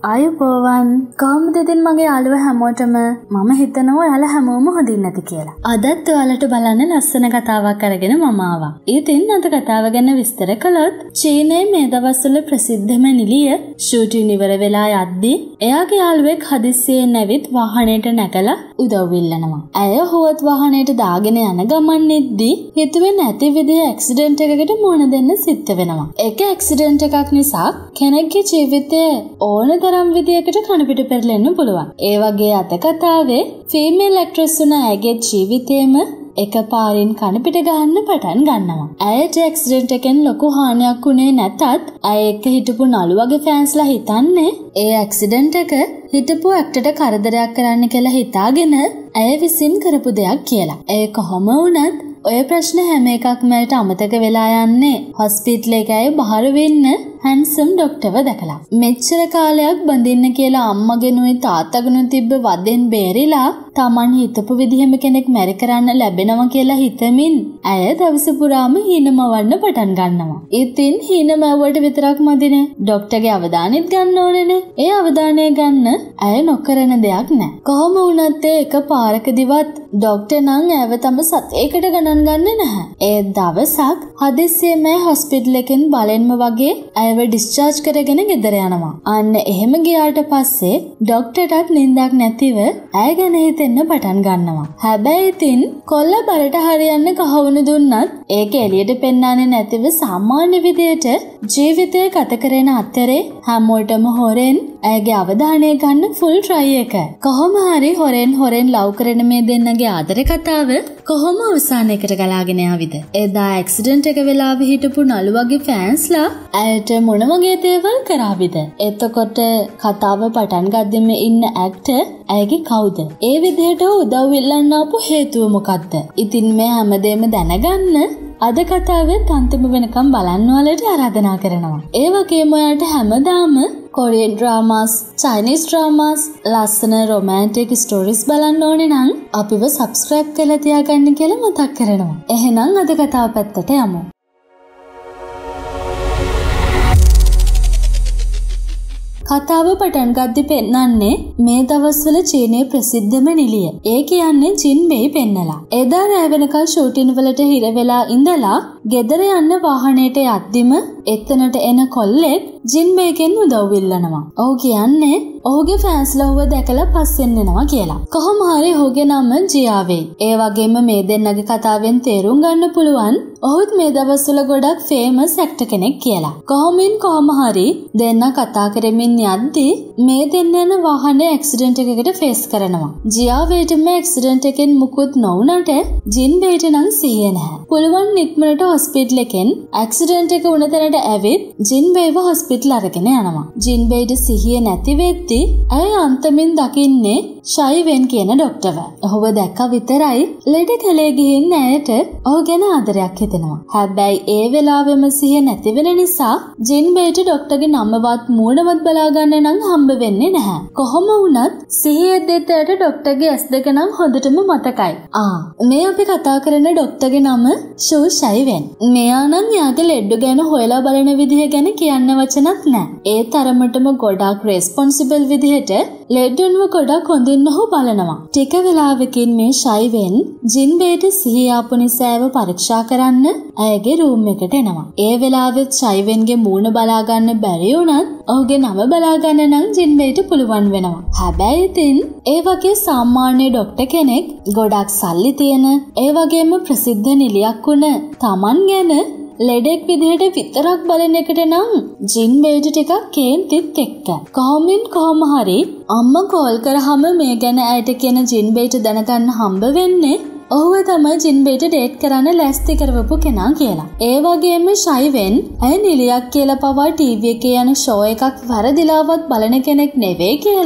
ආයුබෝවන් කොහොමද ඉතින් මගේ යාළුවෝ හැමෝටම මම හිතනවා ඔයාලා හැමෝම හොඳින් නැති කියලා. අදත් ඔයාලට බලන්න ලස්සන කතාවක් අරගෙන මම ආවා. ඉතින් අද කතාව ගැන විස්තර කළොත් චීනයේ මේ දවස්වල ප්‍රසිද්ධම නිලිය ෂූටින් ඉවර වෙලා යද්දී එයාගේ යාළුවෙක් හදිස්සියෙන් ඇවිත් වාහනේට නැගලා උදව් ඉල්ලනවා. ඇය හුවත් වාහනේට දාගෙන යන ගමන්නේදී හිතුවේ නැති විදිහේ ඇක්සිඩන්ට් එකකට මුහුණ දෙන්න සිද්ධ වෙනවා. ඒක ඇක්සිඩන්ට් එකක් නිසා කෙනෙක්ගේ ජීවිතය ඕන තරම් විදියකට කණපිට පෙරලෙන්න පුළුවන්. ඒ වගේ අත කතාවේ ෆීමේල් ඇක්ට්‍රස් වුණ ඇගේ ජීවිතේම එකපාරින් කණපිට ගන්න පටන් ගන්නවා. ඇයට ඇක්සිඩන්ට් එකෙන් ලොකු හානියක් වුණේ නැතත් ඇය එක්ක හිටපු නළු වගේ ෆෑන්ස්ලා හිතන්නේ ඒ ඇක්සිඩන්ට් එක හිටපු ඇක්ටර්ට කරදරයක් කරන්න කියලා හිතාගෙන ඇය විසින් කරපු දෙයක් කියලා. ඒ කොහොම වුණත් ඔය ප්‍රශ්න හැම එකක්ම ඇයට අමතක වෙලා යන්නේ හොස්පිටල් එකේ බහර වෙන්න හැන්සම් ડોක්ටර්ව දැකලා. මෙච්චර කාලයක් බඳින්න කියලා අම්මගෙනුයි තාත්තගෙනුයි තිබ්බ වදෙන් බේරිලා Taman හිතපු විදිහම කෙනෙක් මැරි කරන්න ලැබෙනවා කියලා හිතමින් ඇය දවස පුරාම හීනමවන්න පටන් ගන්නවා. ඉතින් හීනමවුවට විතරක් මදිනේ. ડોක්ටර්ගේ අවධානයත් ගන්න ඕනේනේ. ඒ අවධානය ගන්න ඇය නොකරන දෙයක් නැහැ. කොහොම වුණත් ඒක පාරකදිවත් ડોක්ටර් නම් ඇව තම සතේකට ගණන් ගන්නේ නැහැ. ඒ දවසක් හදිස්සියෙම හොස්පිටල් එකෙන් බලෙන්ම වගේ ඇයව ඩිස්චාර්ජ් කරගෙන ගෙදර යනවා. අන්න එහෙම ගියාට පස්සේ ડોක්ටර්ටත් නිින්දක් නැතිව ඇය ගැන හිතෙන්න පටන් ගන්නවා. හැබැයි ඉතින් කොල්ල බලට හරියන්න කහවණු දුන්නත් ඒක එළියට පෙන්වන්නේ නැතිව සාමාන්‍ය විදියට ජීවිතය ගත කරන අතරේ හැමෝටම හොරෙන් ඇයගේ අවධානය ගන්න ෆුල් try එක. කොහොම හරි හොරෙන් ලව් කරන මේ දෙන්නගේ ආදර කතාව කොහොම අවසානයකට ගලාගෙන ආවිද? එදා ඇක්සිඩන්ට් එක වෙලාව හිටපු නළු වගේ ෆෑන්ස්ලා ඇයට මොන වගේ දේවල් කරාවිද? එතකොට කතාව පටන් ගද්දිම ඉන්න ඇක්ටර් ඇයගේ කවුද? ඒ විදිහට උදව් ඉල්ලන්න ආපු හේතුව මොකක්ද? ඉතින් මේ හැමදේම දැනගන්න අද කතාවේ අන්තිම වෙනකම් බලන්න ඔයාලට ආරාධනා කරනවා. ඒ වගේම ඔයාලට හැමදාම කොරියන් ඩ්‍රාමාස්, චයිනීස් ඩ්‍රාමාස්, ලස්සන රොමැන්ටික් ස්ටෝරිස් බලන්න ඕනේ නම් අපිව සබ්ස්ක්‍රයිබ් කරලා තියාගන්න කියලා මතක් කරනවා. එහෙනම් අද කතාව පැත්තට යමු. කතාව පටන් ගද්දි පෙන්නන්නේ මේ දවස්වල චීනයේ ප්‍රසිද්ධම නිලිය. ඒ කියන්නේ ජින්බෙයි පෙන්නලා. එදා රැ වෙනකල් ෂූටින් වලට හිර වෙලා ඉඳලා ගෙදර යන්න වාහනේට යද්දිම එතනට එන කොල්ලෙක් ජින්බෙයිගෙන් උදව් ඉල්ලනවා. ඔහු කියන්නේ ඔහුගේ ෆෑන්ස්ලා ඔහුව දැකලා පස්සෙන් එනවා කියලා. කොහොම හරි ඔහුගේ නම ජියාවෙයි. ඒ වගේම මේ දෙන්නගේ කතාවෙන් තේරුම් ගන්න පුළුවන් ඔහුත් මේ දවස්වල ගොඩක් ෆේමස් ඇක්ටර් කෙනෙක් කියලා. කොහොම හරි දෙන්න කතා කරමින් යද්දී මේ දෙන්න යන වාහනේ ඇක්සිඩන්ට් එකකට ෆේස් කරනවා. ජියාවෙයිටම ඇක්සිඩන්ට් එකෙන් මුකුත් නොවුනට ජින්බෙයිට නම් සිහිය නැහැ. පුළුවන් ඉක්මනට හොස්පිටල් එකෙන් ඇක්සිඩන්ට් එක වුණ තැනට ඇවිත් ජින්බෙයිව හොස්පිටල් අරගෙන යනවා. ජින්බෙයිට සිහිය නැති වෙද්දී ඇය අන්තමින් දකින්නේ ෂයිවෙන් කියන ડોක්ටර්ව. ඔහුව දැක්ක විතරයි ලෙඩ කලේ ගිහින් ඇයට ඔහු ගැන ආදරයක් හිතෙනවා. හැබැයි ඒ වෙලාවෙම සිහිය නැති වෙන නිසා ජින්බෙයිට ડોක්ටර්ගේ නමවත් මූණවත් බලා ගන්න නම් හම්බ වෙන්නේ නැහැ. කොහොම වුණත් සිහිය දෙතට ડોක්ටර්ගේ ඇස් දෙක නම් හොඳටම මතකයි. මේ අපි කතා කරන ડોක්ටර්ගේ නම ෂූ ෂයිවෙන්. මෙයා නම් යාගේ ලෙඩ ගැන හොයලා බලන විදිහ ගැන කියන්න වචනක් නැහැ. ඒ තරමටම ගොඩාක් රෙස්පොන්සිබල් විදිහට ලෙඩුන්ව ගොඩක් හොඳින් ඔහු බලනවා. ටික වෙලාවකින් මේ ෂයිවෙන් ජින්බෙයිට සිහිය ආපු නිසාව පරීක්ෂා කරන්න ඇයගේ රූම් එකට එනවා. ඒ වෙලාවෙත් ෂයිවෙන්ගේ මූණ බලා ගන්න බැරි වුණත් ඔහුගේ නම බලා ගන්න නම් ජින්බෙයිට පුළුවන් වෙනවා. හැබැයි ඉතින් ඒ වගේ සාමාන්‍ය ડોක්ටර් කෙනෙක් ගොඩක් සල්ලි තියෙන ඒ වගේම ප්‍රසිද්ධ නිලියක් වුණ Taman ගැන ලෙඩෙක් විදිහට විතරක් බලන එකට නම් ජින්බෙයිට ටිකක් කේන්තිත් එක්ක. කොහොම හරි අම්මා කෝල් කරාම මේ ගැන ඇයට කියන ජින්බෙයිට දැනගන්න හම්බ වෙන්නේ ඔහුව තමයි ජින්බෙයිට ඩේට් කරන්න ලෑස්ති කරවපු කෙනා කියලා. ඒ වගේම ෂයිවෙන් ඇය නිලියක් කියලා පවා ටීවී එකේ යන ෂෝ එකක් වරදිලාවත් බලන කෙනෙක් නෙවෙයි කියලා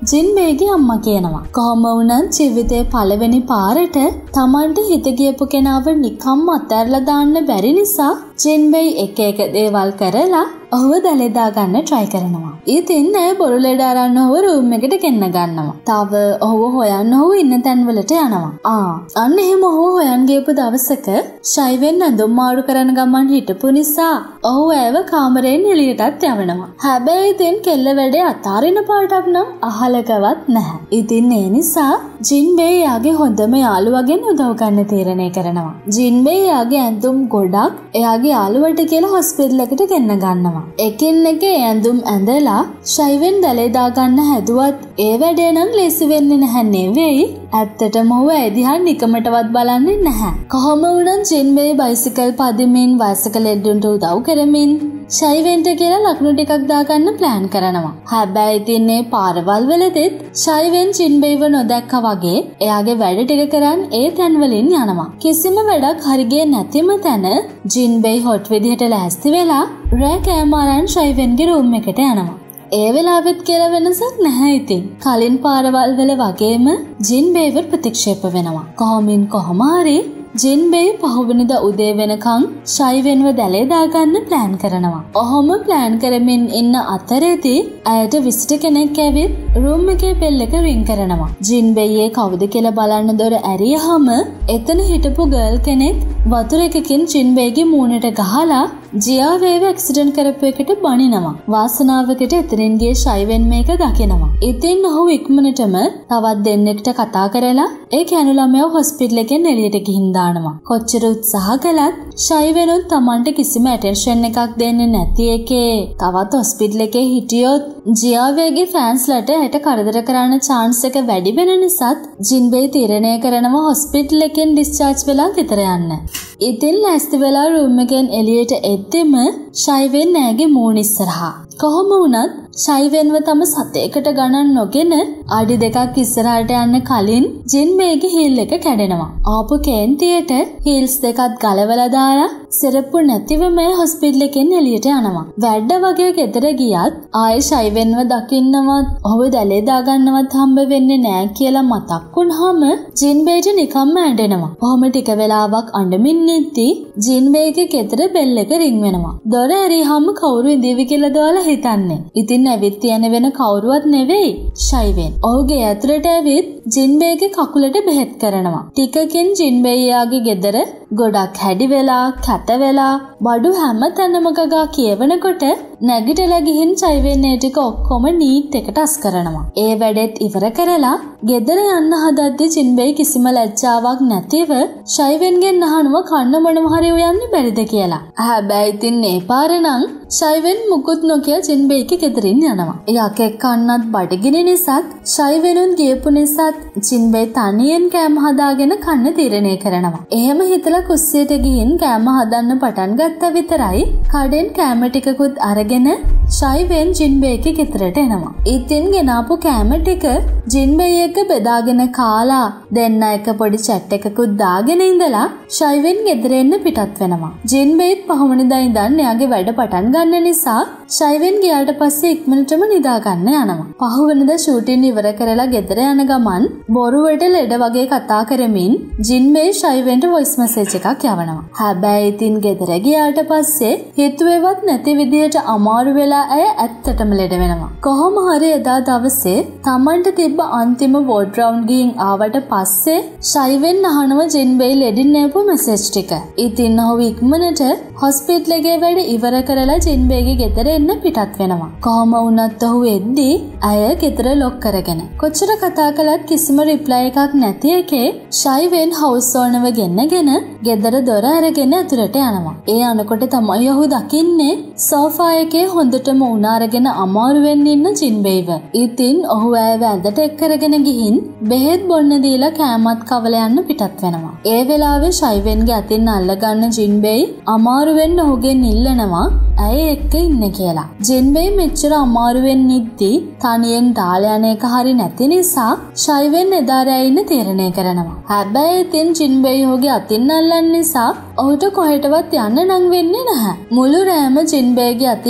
ජින්බේගේ අම්මා කියනවා. කොහොම වුණත් ජීවිතේ පළවෙනි පාරට Tamanට හිත ගියපු කෙනාව නිකම්ම අතහැරලා දාන්න බැරි නිසා ජින්බේ එක එක දේවල් කරලා ඔහුව දලෙදා ගන්න try කරනවා. ඉතින් ඇය බොරු ලෙඩ අරන් ඔහුව room එකට ගෙන්න ගන්නවා. තව ඔහුව හොයන්න ඔහු ඉන්න තැන් වලට යනවා. අන්න එහෙම ඔහුව හොයන් ගියපු දවසක ෂයිවෙන් ඇඳුම් මාරු කරන ගමන් හිටපු නිසා ඔහු ඇයව කාමරයෙන් එළියටත් යවනවා. හැබැයි ඉතින් කෙල්ල වැඩේ අතාරින පාටක් නම් අහලකවත් නැහැ. ඉතින් ඒ නිසා ජින්බේ යාගේ හොඳම යාළුවගෙන් උදව් ගන්න තීරණය කරනවා. ජින්බේ යාගේ ඇඳුම් ගොඩක් එයාගේ යාළුවට කියලා හොස්පිටල් එකට ගෙන්න ගන්නවා. එකින් එක ඇඳුම් ඇඳලා ෂයිවෙන් දලේ දාගන්න හැදුවත් ඒ වැඩේ නම් ලේසි වෙන්නේ නැහැ නෙවෙයි. ඇත්තටම ඔහු ඒ දිහා නිකමටවත් බලන්නේ නැහැ. කොහොම වුණත් ජින්බේ බයිසිකල් පදිමින් වයසක ලෙඩුන්ට උදව් කරමින් ෂයිවෙන්ට කියලා ලකුණු ටිකක් දාගන්න ප්ලෑන් කරනවා. හැබැයි ඉතින් මේ පාරවල් වලදීත් ෂයිවෙන් ජින්බේව නොදැක්කා වගේ එයාගේ වැඩ ටික කරන් ඒ තැන් වලින් යනවා. කිසිම වැඩක් හරියන්නේ නැතිම තැන ජින්බේ හොට් විදිහට ලෑස්ති වෙලා රෑ කෑම අරන් ෂයිවෙන්ගේ රූම් එකට යනවා. ඒ වෙලාවෙත් කියලා වෙනසක් නැහැ ඉතින්. කලින් පාරවල් වල වගේම ජින්බේව ප්‍රතික්ෂේප වෙනවා. කොහොම හරි ජින්බේ පහුවෙනිදා උදේ වෙනකන් ෂයිවෙන්ව දැලේ දාගන්න ප්ලෑන් කරනවා. ඔහොම ප්ලෑන් කරමින් ඉන්න අතරේදී ඇයට විසිටර් කෙනෙක් ඇවිත් රූම් එකේ බෙල් එක රින් කරනවා. ජින්බේයේ කවුද කියලා බලන්න දොර ඇරියහම එතන හිටපු ගර්ල් කෙනෙක් වතුර එකකින් ජින්බේගේ මූණට ගහලා ජියාවේව ඇක්සිඩන්ට් කරපු එකට බනිනවා. වාසනාවකට එතනින් ගිය ෂයිවෙන් මේක දකිනවා. ඉතින් ඔහු ඉක්මනටම තවත් දෙන්නෙක්ට කතා කරලා ඒ කැනු ළමයා හොස්පිටල් එකෙන් එළියට ගිහින් දානවා. කොච්චර උත්සාහ කළත් ෂයිවෙනුත් Tamanට කිසිම ඇටෙන්ෂන් එකක් දෙන්නේ නැති එකේ තවත් හොස්පිටල් එකේ හිටියොත් ජියාවේගේ ෆෑන්ස්ලට ඇට කරදර කරන්න chance එක වැඩි වෙන නිසාත් ජින්බේ තීරණය කරනවා හොස්පිටල් එකෙන් ඩිස්චාර්ජ් වෙලා ගෙදර යන්න. ඉතින් ලෑස්ති වෙලා රූම් එකෙන් එළියට එද්දෙම ෂයිවෙන් නෑගේ මූණ ඉස්සරහා. කොහොම වුණත් ෂයිවෙන්ව තම සතේකට ගණන් නොගෙන අඩි දෙකක් ඉස්සරහට යන්න කලින් ජින්බේගේ හීල් එක කැඩෙනවා. ආපු කේන්තියට හීල්ස් දෙකත් ගලවලා දාලා සිරප්පු නැතිවම හොස්පිටල් එකෙන් එළියට යනවා. වැඩ වගේ ගෙදර ගියත් ආයෙ ෂයිවෙන්ව දකින්නවත් ඔහුව දැලේ දාගන්නවත් හම්බ වෙන්නේ නෑ කියලා මතක් වුණාම ජින්බේට නිකම්ම ඇඬෙනවා. කොහොම ටික වෙලාවක් අඬමින් ඉඳි ජින්බේගේ ගෙදර බෙල් එක රින් වෙනවා. දොර ඇරියහම කවුරු ඉඳීවි කියලා දාලා හිතන්නේ. ඉතින් ඇවිත් යන වෙන කවුරුවත් නෙවෙයි ෂයිවෙන්. ඔහුගේ ඇතුළට ඇවිත් ජින්බේගේ කකුලට බෙහෙත් කරනවා. ටිකකින් ජින්බේ යාගේ ගෙදර ගොඩක් හැඩි වෙලා කැත වෙලා බඩු හැම තැනම ගගා කියවනකොට නැගිටලා ගිහින් ෂයිවෙන් ඒ ටික ඔක්කොම නීට් එකට අස් කරනවා. ඒ වැඩෙත් ඉවර කරලා ගෙදර යන්න හදද්දි ජින්බේ කිසිම ලැජ්ජාවක් නැතිව ෂයිවෙන්ගෙන් අහනවා කන්න මොනව හරි උයන්න බැරිද කියලා. හැබැයි ඉතින් මේ පාර නම් ෂයිවෙන් මුකුත් නොකිය ජින්බේගේ ගෙදරින් යනවා. යකෙක් කන්නත් බඩගිනි නිසාත් ෂයිවෙනුන් ගියපු නිසාත් ජින්බේ තනියෙන් කෑම හදාගෙන කන්න තීරණය කරනවා. එහෙම හිතලා කුස්සියට ගිහින් කෑම හදන්න පටන් ගත්තා විතරයි කඩෙන් කෑම ටිකකුත් අරගෙන ෂයිවෙන් ජින්බේගේ ගෙදරට එනවා. ඉතින් ගෙනාපු කෑම ටික ජින්බේ එක්ක බෙදාගෙන කාලා දෙන්න එක පොඩි චැට් එකකුත් දාගෙන ඉඳලා ෂයිවෙන් ගෙදර එන්න පිටත් වෙනවා. ජින්බේත් පහවනිදා ඉඳන් එයාගේ වැඩ පටන් ගන්න නිසා ෂයිවෙන් ගියාට පස්සේ ඉක්මනටම නිදා ගන්න යනවා. පහවනිදා ෂූටින් ඉවර කරලා ගෙදර යන ගමන් බොරුවට ලෙඩ වගේ කතා කරමින් ජින්බේ ෂයිවෙන්ට වොයිස් මෙසේජ් එකක් යවනවා. හැබැයි ඉතින් ගෙදර ගියාට පස්සේ හිතුවේවත් නැති විදිහට අමාරු වෙලා ඇය ඇත්තටම ලෙඩ වෙනවා. කොහොම හරි එදා දවසේ Tamanට තිබ්බ අන්තිම වෝඩ් රවුන්ඩ් ගිහින් ආවට පස්සේ ෂයිවෙන් අහනවා ජින්බේ ලෙඩින් නැපු මෙසේජ් ටික. ඉතින් ඔහු ඉක්මනට හොස්පිටල් එකේ වැඩ ඉවර කරලා ජින්බේගේ ගෙදර එන්න පිටත් වෙනවා. කොහොම වුණත් ඔහු එද්දී ඇය ගෙදර ලොක් කරගෙන කොච්චර කතා කළත් කිසිම රිප්ලයි එකක් නැති එකේ ෂයිවෙන් හවුස් ඕනර්ව ගෙන්නගෙන ගෙදර දොර අරගෙන ඇතුළට යනවා. ඒ අනකොට තමයි ඔහු දකින්නේ සෝෆා එකේ හොඳටම උණ අරගෙන අමාරුවෙන් ඉන්න ජින්බේව. ඉතින් ඔහු ඇයව ඇඳට එක් කරගෙන ගිහින් බෙහෙත් බොන්න දීලා කෑමත් කවල යන්න පිටත් වෙනවා. ඒ වෙලාවේ ෂයිවෙන්ගේ අතින් අල්ලගන්න ජින්බේ අමාරුවෙන් ඔහුගෙන් ඉල්ලනවා ඇය එක්ක ඉන්න කියලා. ජින්බේ මෙච්චර අමාරුවෙන් ඉද්දි තනියෙන් දාලා යන එක හරි නැති නිසා ෂයිවෙන් එදා රැ ඉන්න තීරණය කරනවා. හැබැයි ඉතින් ජින්බේ ඔහුගේ අතින් අල්ලන්න නිසා ඔහුට කොහෙටවත් යන්න නම් වෙන්නේ නැහැ. මුළු රෑම ජින්බේගේ අතින්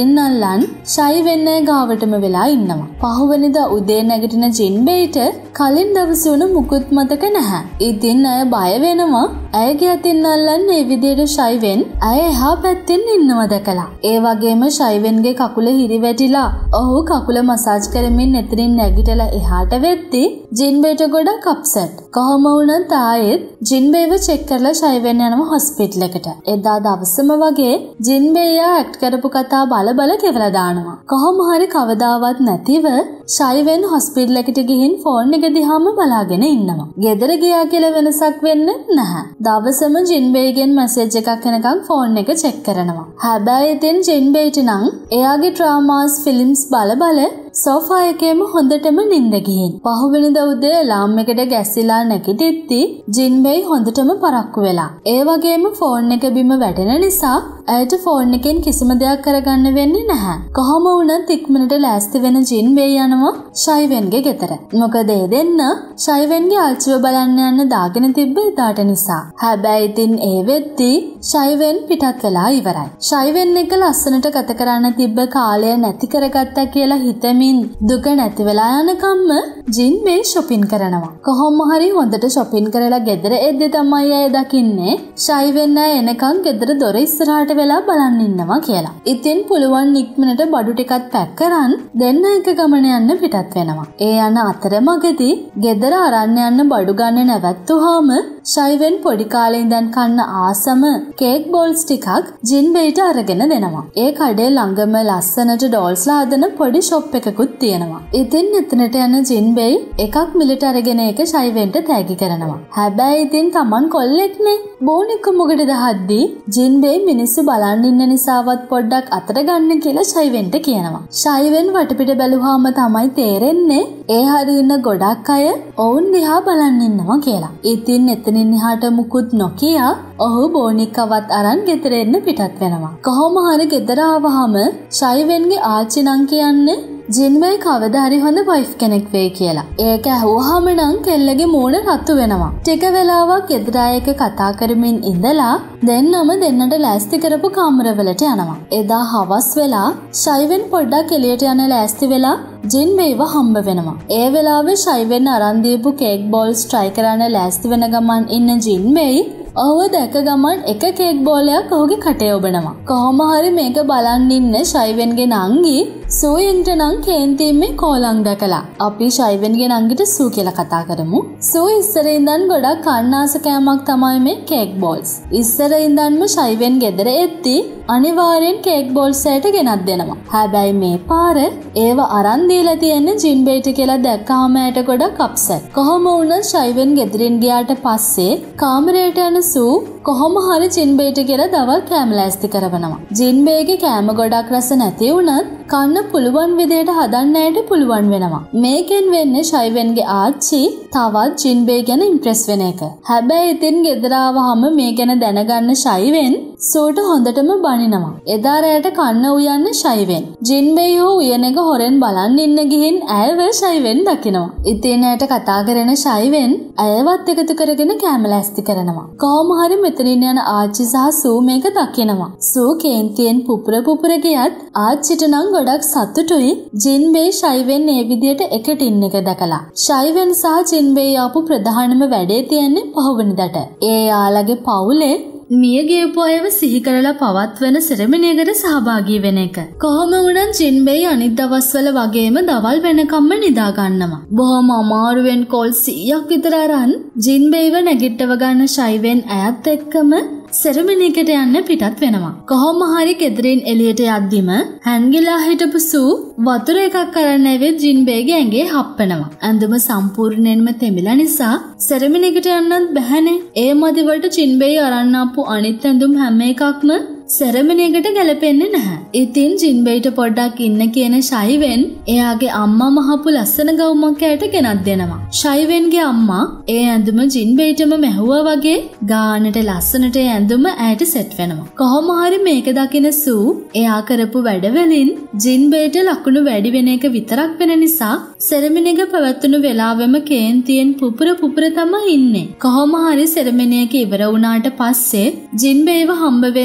දෙන්නල්ලන් ෂයිවෙන්නේ ගාවටම වෙලා ඉන්නවා. පහුවෙනිදා උදේ නැගිටින ජින්බේට කලින් දවසේ වුණ මුකුත් මතක නැහැ. ඉතින් අය බය වෙනවා. ඇයගේ අතින් අල්ලන් මේ විදිහට ෂයිවෙන් අය එහා පැත්තෙන් ඉන්නව දැකලා. ඒ වගේම ෂයිවෙන්ගේ කකුල හිරිවැටිලා ඔහු කකුල මසාජ් කරමින් එතනින් නැගිටලා එහාට වෙද්දි ජින්බේට ගොඩක් අප්සෙට්. කොහොම වුණත් ආයෙත් ජින්බේව චෙක් කරලා ෂයිවෙන් යනවා හොස්පිටල් එකට. එදා දවසම වගේ ජින්බේයා ඇක්ට් කරපු කතා බල කෙවලා දානවා. කොහොම හරි කවදාවත් නැතිව ෂයිවෙන් හොස්පිටල් එකට ගිහින් ෆෝන් එක දිහාම බලාගෙන ඉන්නවා. ගෙදර ගියා කියලා වෙනසක් වෙන්නේ නැහැ. දවසම ජින්බේගෙන් මැසේජ් එකක් එනකන් ෆෝන් එක චෙක් කරනවා. හැබැයි ඉතින් ජින්බේට නම් එයාගේ ඩ්‍රාමාස් ෆිල්ම්ස් බල සෝෆා එකේම හොඳටම නිින්ද ගිහින්. පහුවෙනිදා උදේ අලාම් එකට ගැස්සිලා නැගිටිද්දි ජින්බේ හොඳටම පරක්කු වෙලා. ඒ වගේම ෆෝන් එක බිම වැටෙන නිසා ඇයට ෆෝන් එකෙන් කිසිම දෙයක් කරගන්න වෙන්නේ නැහැ. කොහොම වුණත් ඉක්මනට ලෑස්ති වෙන ජින්බේ යනවා ෂයිවෙන්ගේ ගෙදර. මොකද ඒ දෙන්න ෂයිවෙන්ගේ ආච්චිව බලන්න යන්න දාගෙන තිබ්බ එදාට නිසා. හැබැයි ඉතින් ඒ වෙද්දි ෂයිවෙන් පිටත් වෙලා ඉවරයි. ෂයිවෙන් එක ලස්සනට ගත කරන්න තිබ්බ කාලය නැති කරගත්තා කියලා හිතමින් දුක නැති වෙලා යනකම්ම ජින්බේ shopping කරනවා. කොහොම හරි හොඳට shopping කරලා ගෙදර එද්දි තමයි අය දකින්නේ ෂයිවෙන් එනකන් ගෙදර දොර ඉස්සරහට වෙලා බලන් ඉන්නවා කියලා. ඉතින් පුළුවන් ඉක්මනට බඩු ටිකක් පැක් කරන් දෙන්න එක ගමන යන්න පිටත් වෙනවා. ඒ යන අතරමඟදී ගෙදර අරන් යන්න බඩු ගන්න නැවැත්තුවාම ෂයිවෙන් පොඩි කාලේ ඉඳන් කන්න ආසම කේක් බෝල්ස් ටිකක් ජින්බේට අරගෙන දෙනවා. ඒ කඩේ ළඟම ලස්සනට ඩෝල්ස්ලා හදන පොඩි ෂොප් එකකුත් තියෙනවා. ඉතින් එතනට යන ජින්බේ එකක් මිලට අරගෙන ඒක ෂයිවෙන්ට තෑගි කරනවා. හැබැයි ඉතින් Taman කොල්ලෙක්නේ බෝනික මොකටද හද්දි ජින්බේ මිනිස්සු බලන් ඉන්න නිසාවත් පොඩ්ඩක් අතට ගන්න කියලා ෂයිවෙන්ට කියනවා. ෂයිවෙන් වටපිට බැලුවාම තමයි තේරෙන්නේ ඒ හරිය ඉන්න ගොඩක් අය ඔවුන් දිහා බලන් ඉන්නවා කියලා. ඉතින් එතනින් එහාට මුකුත් නොකිය ඔහු බෝනිකවත් අරන් ගෙදර එන්න පිටත් වෙනවා. කොහොම හරි ගෙදර ආවහම ෂයිවෙන්ගේ ආච්චි නම් කියන්නේ ජින්බේ කවදා හරි හොඳ වයිෆ් කෙනෙක් වෙයි කියලා. ඒක ඇහුවාම නම් කෙල්ලගේ මූණ රතු වෙනවා. ටික වෙලාවක් ගෙදර අයක කතා කරමින් ඉඳලා දෙන්නම දෙන්නට ලෑස්ති කරපු කාමරවලට යනවා. එදා හවස් වෙලා ෂයිවෙන් පොඩ්ඩක් එළියට යන ලෑස්ති වෙලා ජින්බේව හම්බ වෙනවා. ඒ වෙලාවේ ෂයිවෙන් අරන් දීපු කේක් බෝල්ස් try කරන්න ලෑස්ති වෙන ගමන් ඉන්න ජින්බේ ඔහුව දැක ගමන් එක කේක් බෝලයක් ඔහුගේ කටේ ඔබනවා. කොහොම හරි මේක බලන් ඉන්න ෂයිවෙන්ගේ නංගි සූයින්ට නම් කේන්තිමේ කෝලං දැකලා අපි ෂයිවෙන්ගේ නංගිට සූ කියලා කතා කරමු. සූ ඉස්සර ඉඳන් ගොඩක් කන්නාස කෑමක් තමයි මේ කේක් බෝල්ස්. ඉස්සර ඉඳන්ම ෂයිවෙන් ගෙදර එද්දි අනිවාර්යෙන් කේක් බෝල්ස් ඇයට ගෙනත් දෙනවා. හැබැයි මේ පාර ඒව අරන් දීලා තියෙන්නේ ජින්බේට කියලා දැක්කම ඇයට ගොඩක් අප්සෙට්. කොහොම වුණත් ෂයිවෙන් ගෙදරින් ගියාට පස්සේ කාමරයට යන සූ කොහොම හරි ජින්බේට කියලා දවල් කෑම ලෑස්ති කරවනවා. ජින්බේගේ කෑම ගොඩක් රස නැති වුණත් කන්න පුළුවන් විදිහට හදන්න ඇයට පුළුවන් වෙනවා. මේකෙන් වෙන්නේ ෂයිවෙන්ගේ ආච්චි තවත් ජින්බේ ගැන ඉම්ප්‍රෙස් වෙන එක. හැබැයි ඉතින් ගෙදර ආවහම මේ ගැන දැනගන්න ෂයිවෙන් සූට හොඳටම බනිනවා. එදා රැයට කන්න උයන්නේ ෂයිවෙන්. ජින්බේ උයන එක හොරෙන් බලන් ඉන්න ගිහින් ඇයව ෂයිවෙන් දකිනවා. ඉතින් ඇයට කතා කරන ෂයිවෙන් ඇයවත් එකතු කරගෙන කෑම ලෑස්ති කරනවා. කොහොම හරි මෙතනින් යන ආච්චි සහ සූ මේක දකිනවා. සූ කේන්තියෙන් පුපුර ගියත් ආච්චිට නම් ගොඩක් සතුටුයි ජින්බේ ෂයිවෙන් ඒ විදියට එකට ඉන්න එක දැකලා. ෂයිවෙන් සහ ජින්බේ ආපු ප්‍රධානම වැඩේ තියෙන්නේ පහුවෙනිදාට. ඒ යාළගේ පවුලේ මිය ගියපු අයව සිහි කරලා පවත්වන සෙරමනියකට සහභාගී වෙන එක. කොහොම වුණත් ජින්බේ අනිත් දවස්වල වගේම දවල් වෙනකම්ම නිදා ගන්නවා. බොහොම අමාරුවෙන් කෝල් 100ක් විතර අරන් ජින්බේව නැගිටව ගන්න ෂයිවෙන් ඇයත් එක්කම සෙරමනියකට යන්න පිටත් වෙනවා. කොහොම හරි ගෙදරින් එළියට යද්දිම හැන්ගිලා හිටපු සූ වතුර එකක් අරන් ඇවිත් ජින්බේගේ ඇඟේ හප්පනවා. ඇඳුම සම්පූර්ණයෙන්ම තෙමිලා නිසා සෙරමනියකට යන්නත් බැහැනේ. ඒ මදිවට ජින්බේ අරන් ආපු අනිත් ඇඳුම් හැම එකක්ම සෙරමනියකට ගැලපෙන්නේ නැහැ. ඉතින් ජින්බේට පොඩ්ඩක් ඉන්න කියන ෂයිවෙන් එයාගේ අම්මා මහපු ලස්සන ගවුමක් ඇයට ගෙනත් දෙනවා. ෂයිවෙන්ගේ අම්මා ඒ ඇඳුම ජින්බේටම මැහුවා වගේ ගානට ලස්සනට ඒ ඇඳුම ඇයට සෙට් වෙනවා. කොහොම හරි මේක දකින සූ එයා කරපු වැඩවලින් ජින්බේට ලකුණු වැඩි වෙන එක විතරක් වෙන නිසා සෙරමනියක පැවැත්වුණු වෙලාවෙම කේන්තියෙන් පුපුර තමයි ඉන්නේ. කොහොම හරි සෙරමනියක ඉවර වුණාට පස්සේ ජින්බේව හම්බ වෙන්න සූ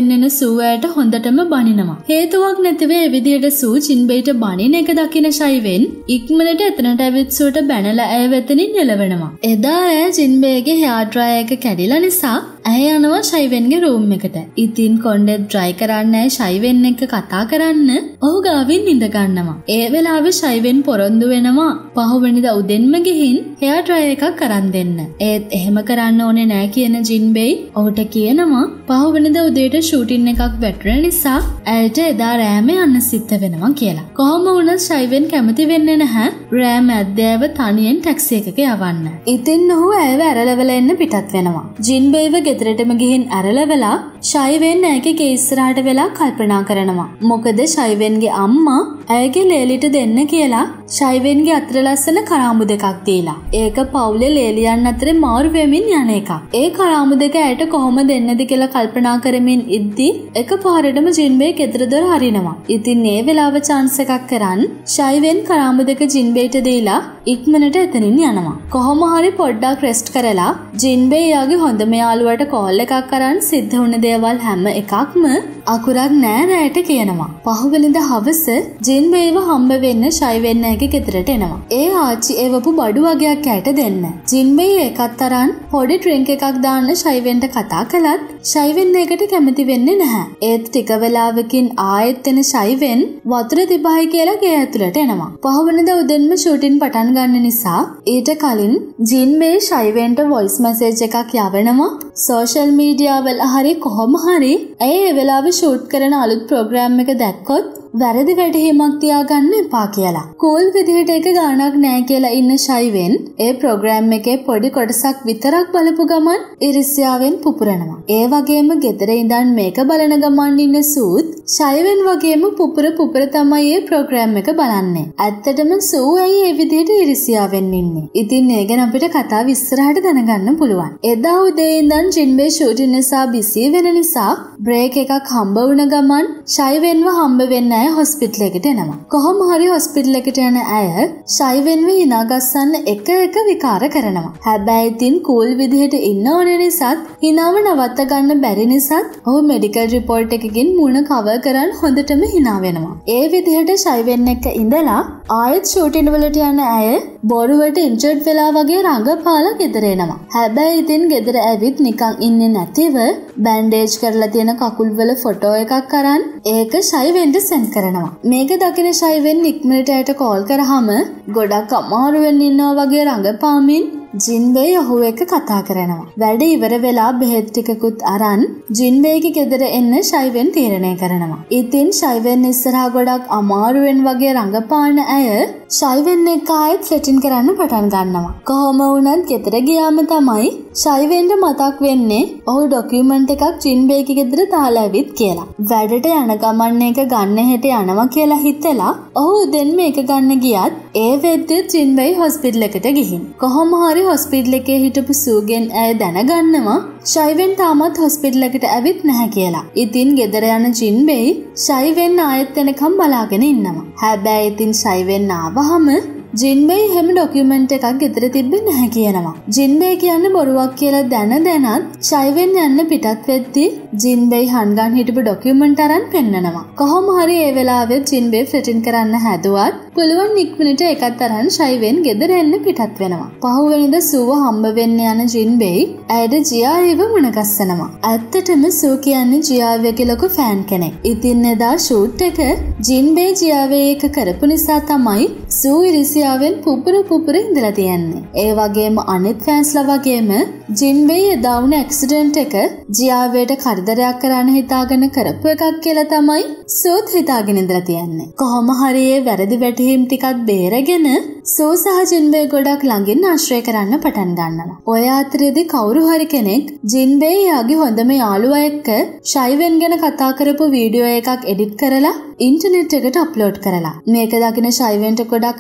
සූවැයට හොඳටම බනිනවා. හේතුවක් නැතිව ඒ විදිහට සූ ජින්බේට බනින එක දකින ෂයිවෙන් ඉක්මනට එතනට ඇවිත් සූට බැනලා ඇය වෙතනින් එළවෙනවා. එදා ඇය ජින්බේගේ හෙයාර් ඩ්‍රයර් එක කැඩිලා නිසා ඇය යනවා ෂයිවෙන්ගේ රූම් එකට. ඉතින් කොණ්ඩේ ඩ්‍රයි කරන්න ඇය ෂයිවෙන් එක්ක කතා කරන්න ඔහු ගාවින් ඉඳ ගන්නවා. ඒ වෙලාවේ ෂයිවෙන් පොරොන්දු වෙනවා පහුවෙනිදා උදෙන්ම ගිහින් හෙයාර් ඩ්‍රයර් එකක් අරන් දෙන්න. ඒත් එහෙම කරන්න ඕනේ නෑ කියන ජින්බේ ඔහුට කියනවා පහුවෙනිදා උදේට ෂූටින් එකක් වැටෙන නිසා ඇයට එදා රෑම යන්න සිද්ධ වෙනවා කියලා. කොහොම වුණත් ෂයිවෙන් කැමති වෙන්නේ නැහැ රෑම ඇද්දෑව තනියෙන් ටැක්සි එකක යවන්න. ඉතින් ඔහු ඇයව ඇරලවල එන්න පිටත් වෙනවා. ජින්බේව ගෙදරටම ගිහින් ඇරලවලා ෂයිවෙන් ඇයගේ ගේ ඉස්සරහට වෙලා කල්පනා කරනවා. මොකද ෂයිවෙන්ගේ අම්මා ඇයගේ ලේලිට දෙන්න කියලා ෂයිවෙන්ගේ අතර ලස්සන කරාමු දෙකක් දීලා. ඒක පවුලේ ලේලියන් අතරේ මාරු වෙමින් යන එකක්. ඒ කරාමු දෙක ඇයට කොහොම දෙන්නද කියලා කල්පනා කරමින් ඉද්දි එකපාරටම ජින්බේ ගෙදර දොර හරිනවා. ඉතින් ඒ වෙලාව chance එකක් කරන් ෂයිවෙන් කරාමු දෙක ජින්බේට දීලා ඉක්මනට එතනින් යනවා. කොහොම හරි පොඩ්ඩක් රෙස්ට් කරලා ජින්බේ යාගේ හොඳම යාළුවට කෝල් එකක් කරන් සිද්ධ වුණ දේවල් හැම එකක්ම අකුරක් නෑ රැයට කියනවා. පහුවෙනිදා හවස ජින්බේව හම්බ වෙන්න ෂයිවෙන් ඇගේ ගෙදරට එනවා. ඒ ආච්චි එවපු බඩු වගයක් ඇයට දෙන්න. ජින්බේ ඒකත් අරන් පොඩි ඩ්‍රින්ක් එකක් දාන්න ෂයිවෙන්ට කතා කළත් ෂයිවෙන් ඒකට කැමති වෙන්නේ නැහැ. ඒත් ටික වෙලාවකින් ආයෙත් එන ෂයිවෙන් වතුර තිබහයි කියලා ගේ ඇතුළට එනවා. පහුවෙනිදා උදෙන්ම ෂූටින් පටන් ගන්න නිසා ඊට කලින් ජින්බේ ෂයිවෙන්ට වොයිස් මැසේජ් එකක් යවනවා. සෝෂල් මීඩියා වල හරි කොහොම හරි ඇය ඒ වෙලාවේ ෂූට් කරන අලුත් ප්‍රෝග්‍රෑම් එක දැක්කොත් වැරදි වැටහීමක් තියාගන්න එපා කියලා. කූල් විදිහට ඒක ගානක් නෑ කියලා ඉන්න ෂයිවෙන් ඒ ප්‍රෝග්‍රෑම් එකේ පොඩි කොටසක් විතරක් බලපු ගමන් ඉරිසියාවෙන් පුපුරනවා. ඒ වගේම ගෙදර ඉඳන් මේක බලන ගමන් ඉන්න සූත් ෂයිවෙන් වගේම පුපුර තමයි මේ ප්‍රෝග්‍රෑම් එක බලන්නේ. ඇත්තටම සූ ඇයි ඒ විදිහට ඉරිසියාවෙන් ඉන්නේ? ඉතින් ඒ ගැන අපිට කතාව ඉස්සරහට දැනගන්න පුළුවන්. එදා උදේ ඉඳන් ජින්බේ ෂූටින් නිසා බිසි වෙන නිසා බ්‍රේක් එකක් හම්බ වුණ ගමන් ෂයිවෙන්ව හම්බ වෙන්න ඇය හොස්පිටල් එකට එනවා. කොහොම හරි හොස්පිටල් එකට යන ඇය ෂයිවෙන්ව hina ගස්සන්න එක විකාර කරනවා. හැබැයි ඉතින් කූල් විදිහට ඉන්න ඕනේ නිසාත් hinaව නවත්ත ගන්න බැරි නිසාත් ඔහු මෙඩිකල් රිපෝට් එකකින් මුණ කවර් කරන් හොඳටම hina වෙනවා. ඒ විදිහට ෂයිවෙන් එක්ක ඉඳලා ආයෙත් ෂූටින් වලට යන ඇය බොරුවට ඉන්ජර්ඩ් වෙලා වගේ රඟපාලා ගෙදර එනවා. හැබැයි ඉතින් ගෙදර ඇවිත් නිකන් ඉන්නේ නැතිව බෑන්ඩේජ් කරලා තියෙන කකුල් වල ෆොටෝ එකක් අරන් ඒක ෂයිවෙන්ට සෙන්ඩ් කරනවා. මේක දකින ෂයිවෙන් ඉක්මනට ඇයට කෝල් කරාම ගොඩක් අමාරුවෙන් ඉන්නවා වගේ රඟපාමින් ජින්බේ ඔහු එක්ක කතා කරනවා. වැඩ ඉවර වෙලා බෙහෙත් ටිකකුත් අරන් ජින්බේගේ ගෙදර එන්න ෂයිවෙන් තීරණය කරනවා. ඉතින් ෂයිවෙන් ඉස්සරහා ගොඩක් අමාරුවෙන් වගේ රඟපාන ඇය ෂයිවෙන් එක්ක ආයෙත් ෆ්ලර්ටින් කරන්න පටන් ගන්නවා. කොහොම වුණත් ගෙදර ගියාම තමයි ෂයිවෙන්ට මතක් වෙන්නේ ඔහු ඩොකියුමන්ට් එකක් ජින්බේගේ ගෙදර දාලා ඇවිත් කියලා. වැඩට යන ගමන් මේක ගන්න හෙට යනවා කියලා හිතලා ඔහු උදෙන් මේක ගන්න ගියත් ඒ වෙද්දි ජින්බේ හොස්පිටල් එකට ගිහින්. කොහොම හරි හොස්පිටල් එකේ හිටපු සූගෙන් ඇය දැනගන්නවා ෂයිවෙන් තාමත් හොස්පිටල් එකට ඇවිත් නැහැ කියලා. ඉතින් ගෙදර යන ජින්බේ ෂයිවෙන් ආයෙත් එනකම් බලාගෙන ඉන්නවා. හැබැයි ඉතින් ෂයිවෙන් ආවහම ජින්බේ හැම ඩොකියුමන්ට් එකක් ගෙදර තිබ්බේ නැහැ කියනවා. ජින්බේ කියන්නේ බොරුවක් කියලා දැනත් ෂයිවෙන් යන්න පිටත් වෙද්දී ජින්බේ හන්ගන් හිටපු ඩොකියුමන්ට් අරන් පෙන්නනවා. කොහොම හරි ඒ වෙලාවෙත් ජින්බේ ෆ්ලර්ටින් කරන්න හැදුවත් පුළුවන් ඉක්මනට එකත් අරන් ෂයිවෙන් ගෙදර එන්න පිටත් වෙනවා. පහුවෙනිදා සූව හම්බ වෙන්න යන ජින්බේ ඇයට ජියාවෙව මුණගස්සනවා. ඇත්තටම සූ කියන්නේ ජියාවෙගේ ලොකු ෆෑන් කෙනෙක්. ඉතින් එදා ෂූට් එක ජින්බේ ජියාවේ එක කරපු නිසා තමයි සූ ඉරිසියාවෙන් පුපුර ඉඳලා තියන්නේ. ඒ වගේම අනිත් ෆෑන්ස්ලා වගේම ජින්බේ එදා වුණ ඇක්සිඩන්ට් එක ජියාවේට කරදරයක් කරන්න හිතාගෙන කරපු එකක් කියලා තමයි සූත් හිතාගෙන ඉඳලා තියන්නේ. කොහොම හරි ඒ වැරදි වැටහීම් ටිකක් බේරගෙන සූ සහ ජින්බේ ගොඩක් ළඟින් ආශ්‍රය කරන්න පටන් ගන්නවා. ඔය අතරේදී කවුරු හරි කෙනෙක් ජින්බේ යාගේ හොඳම යාළුවා එක්ක ෂයිවෙන් ගැන කතා කරපු වීඩියෝ එකක් එඩිට් කරලා ඉන්ටර්නෙට් එකට අප්ලෝඩ් කරලා මේක දකින ෂයිවෙන්ට ගොඩක් අප්සෙට්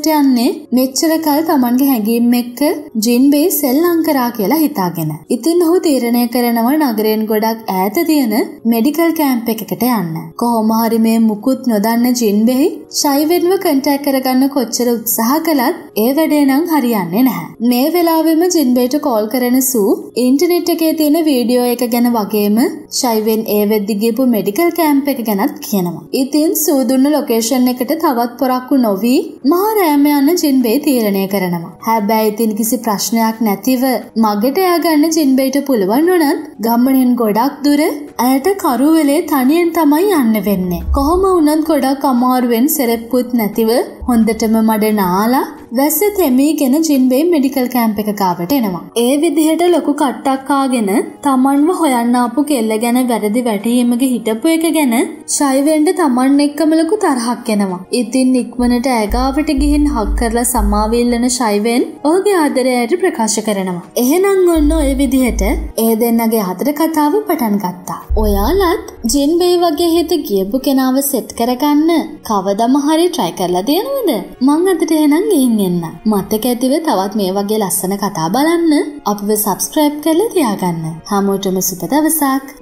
එකට යන්නේ මෙච්චර කල් Tamanගේ හැඟීම් එක්ක ජින්බේ සෙල්ලම් කරා කියලා හිතාගෙන. ඉතින් ඔහු තීරණය කරනවා නගරයෙන් ගොඩක් ඈත තියෙන මෙඩිකල් කැම්ප් එකකට යන්න. කොහොම හරි මේ මුකුත් නොදන්න ජින්බේ ෂයිවෙන්ව කන්ටැක්ට් කරගන්න කොච්චර උත්සාහ කළත් ඒ වැඩේ නම් හරියන්නේ නැහැ. මේ වෙලාවෙම ජින්බේට කෝල් කරන සූ ඉන්ටර්නෙට් එකේ තියෙන වීඩියෝ එක ගැන වගේම ෂයිවෙන් ඒ වෙද්දි ගිහපු මෙඩිකල් කැම්ප් එක ගැනත් කියනවා. ඉතින් සූ දුන්න ලොකේෂන් එකට තවත් පොරක්කු නොවි මහා රෑම යන ජින්බේ තීරණය කරනවා. හැබැයි ඉතින් කිසි ප්‍රශ්නයක් නැතිව මගට ය아가න්න ජින්බේට පුළුවන් වුණත් ගම්මනෙන් ගොඩක් දුර ඇයට කරුවෙලේ තනියෙන් තමයි යන්න වෙන්නේ. කොහොම වුණත් ගොඩක් අමාරුවෙන් සෙරෙප්පුත් නැතිව හොඳටම මඩ නාලා වැස්ස තෙමීගෙන ජින්බේ මෙඩිකල් කැම්ප් එක ගාවට එනවා. ඒ විදිහට ලොකු කට්ටක් ආගෙන තමන්ව හොයන්න ආපු කෙල්ල ගැන වැරදි වැටහීමක හිටපු එක ගැන ෂයිවෙන්ට තමන් එක්කම ලොකු තරහක් එනවා. ඉතින් ඉක්මනට ඇගාවට ගිහින් හක් කරලා සමාවිල්ලන ෂයිවෙන් ඔහුගේ ආදරයට ප්‍රකාශ කරනවා. එහෙනම් ඔන්න ඔය විදිහට ඒ දෙන්නගේ ආදර කතාව පටන් ගත්තා. ඔයාලත් ජින්බේ වගේ හිත ගියපු කෙනාව සෙට් කරගන්න කවදම හරි try කරලා තියෙනවද? මං අදට එහෙනම් ගිහින් එන්න. මතක ඇතිව තවත් මේ වගේ ලස්සන කතා බලන්න අපිව subscribe කරලා තියාගන්න. හැමෝටම සුබ දවසක්.